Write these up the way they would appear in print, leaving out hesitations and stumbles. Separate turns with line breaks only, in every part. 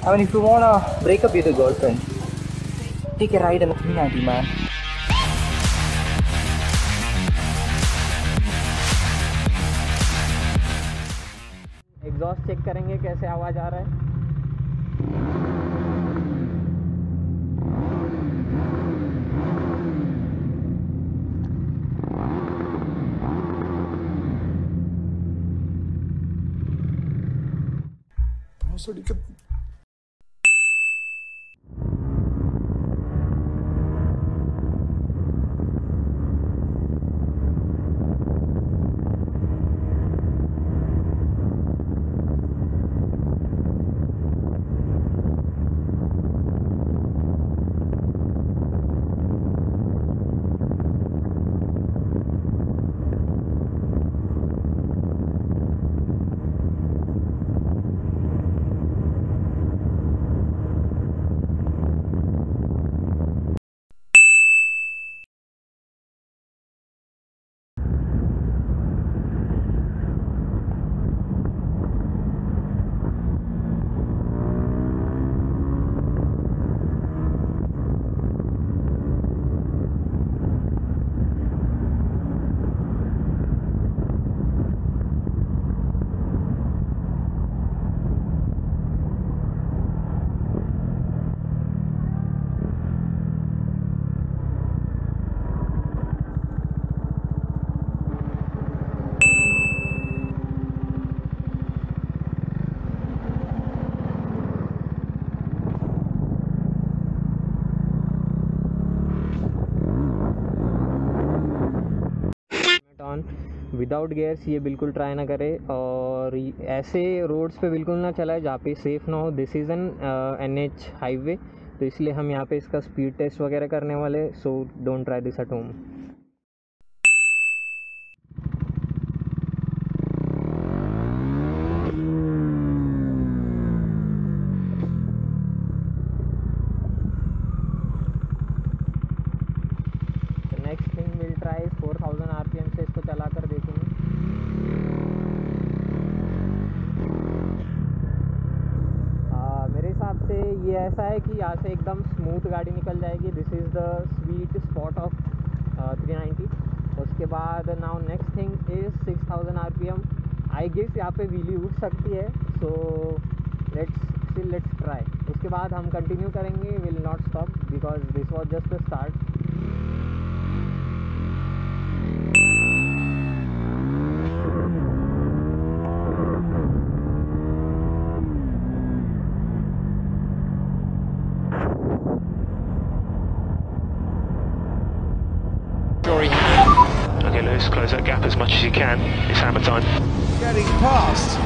I mean, if you wanna break up with your girlfriend, take a ride in the 390, man.
Exhaust check करेंगे कैसे आवाज़ आ रहा है। Without gears ये बिल्कुल ट्राई ना करें, और ऐसे रोड्स पे बिल्कुल ना चलाए जहाँ पे सेफ़ ना हो। This is an NH highway, तो इसलिए हम यहाँ पे इसका स्पीड टेस्ट वगैरह करने वाले। So don't try this at home. Next thing will try 4000 RPM से इसको चला कर देखेंगे। मेरे हिसाब से ये ऐसा है कि यहाँ से एकदम स्मूथ गाड़ी निकल जाएगी। This is the sweet spot of 390। उसके बाद now next thing is 6000 RPM। I guess यहाँ पे व्हीली उठ सकती है, सो लेट्स ट्राई। उसके बाद हम कंटिन्यू करेंगे, will not stop because this was just the start.
Okay, Lewis, close that gap as much as you can. It's hammer time.
Getting past.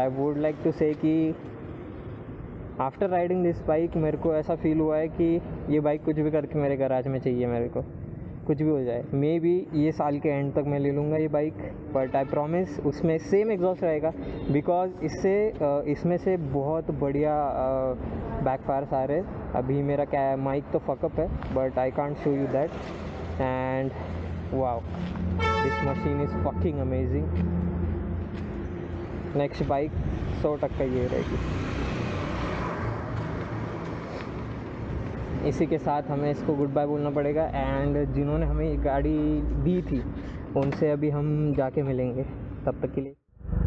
I would like to say कि after riding this bike मेरे को ऐसा feel हुआ है कि ये bike कुछ भी करके मेरे गैराज में चाहिए, मेरे को कुछ भी हो जाए। मे बी ये साल के एंड तक मैं ले लूँगा ये बाइक, बट आई प्रॉमिस उसमें सेम एग्जॉस्ट रहेगा, बिकॉज इसमें से बहुत बढ़िया बैकफायर्स आ रहे हैं। अभी मेरा क्या है, माइक तो फकअप है, but I can't show you that. And wow, this machine is fucking amazing. Next bike 100% ये रहेगी। इसी के साथ हमें इसको गुड बाय बोलना पड़ेगा, एंड जिन्होंने हमें ये गाड़ी दी थी उनसे अभी हम जाके मिलेंगे। तब तक के लिए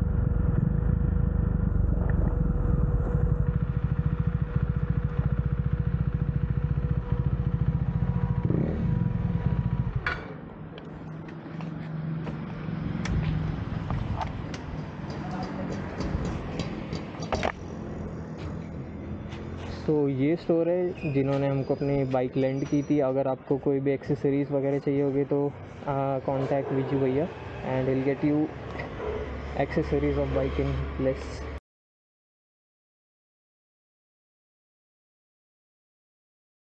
तो ये स्टोर है जिन्होंने हमको अपनी बाइक लेंड की थी। अगर आपको कोई भी एक्सेसरीज़ वगैरह चाहिए होगी तो कॉन्टैक्ट विजू भैया, and will get you accessories of bike in place.